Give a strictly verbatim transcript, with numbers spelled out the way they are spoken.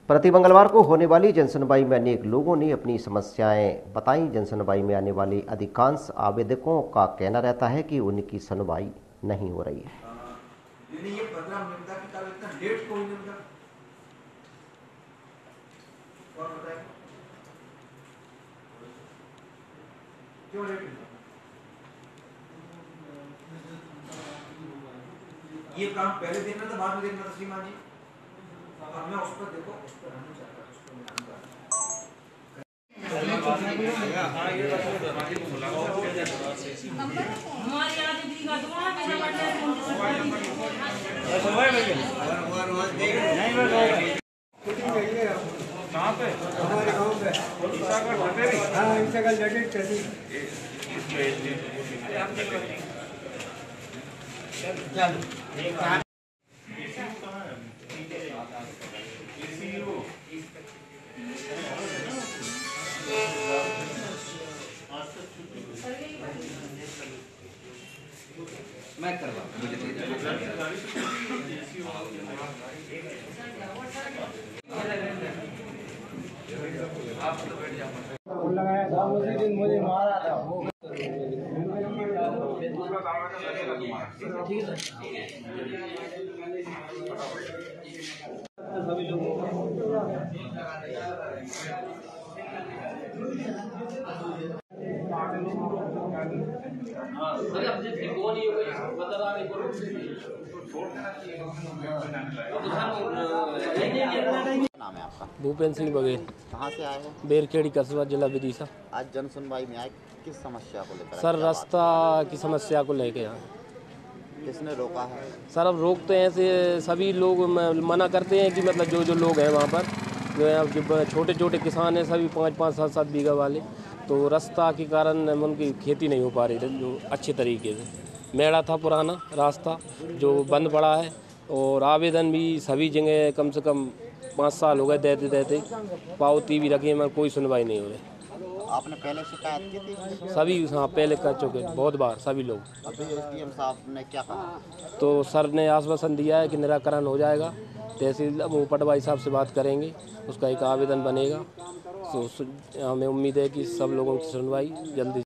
प्रति मंगलवार को होने वाली जनसुनवाई में अनेक लोगों ने अपनी समस्याएं बताई। जनसुनवाई में आने वाले अधिकांश आवेदकों का कहना रहता है कि उनकी सुनवाई नहीं हो रही है। ये पंद्रह मिनट की काल इतना लेट कोई नहीं मिला। कौन बताएगा क्यों लेट मिला? ये काम पहले देखना था, बाद में देखना था श्रीमान जी। अब मैं उस पर देखो, उस पर रहना चाहता हूँ, उस पर ध्यान दो। हाँ ये हमारी याद दी का तुम्हारा मेरा बर्थडे कहाँ पे? हमारे गांव पे। ईसागढ़ लटेरी? हाँ ईसागढ़ लटेरी चली। मैं करवा आप तो बैठ जाओ। लगाया था उसी दिन मुझे मारा था वो। ठीक है सभी लोगों अरे अब जितनी कौन ही बता रहा है नाम है आपका? भूपेंद्र सिंह बघेल। कहाँ से आए हो? बेरखेड़ी कस्बा जिला विदिशा। आज जन सुनवाई में आए, किस समस्या को लेकर? सर रास्ता की समस्या को लेके आए। किसने रोका है? सर अब रोकते हैं ऐसे सभी लोग मना करते हैं कि मतलब जो जो लोग हैं वहाँ पर जो है छोटे छोटे किसान हैं सभी पाँच पाँच सात सात बीघा वाले, तो रास्ता के कारण उनकी खेती नहीं हो पा रही थी जो अच्छे तरीके से। मेड़ा था पुराना रास्ता जो बंद पड़ा है और आवेदन भी सभी जगह कम से कम पाँच साल हो गए देते देते, पावती भी रखी है मगर कोई सुनवाई नहीं हो रही। आपने पहले शिकायत की थी? सभी हाँ पहले कर चुके बहुत बार सभी लोग। अभी एसडीएम साहब ने क्या कहा? तो सर ने आश्वासन दिया है कि निराकरण हो जाएगा। तहसील वो पटवारी साहब से बात करेंगे, उसका एक आवेदन बनेगा। तो हमें उम्मीद है कि सब लोगों की सुनवाई जल्दी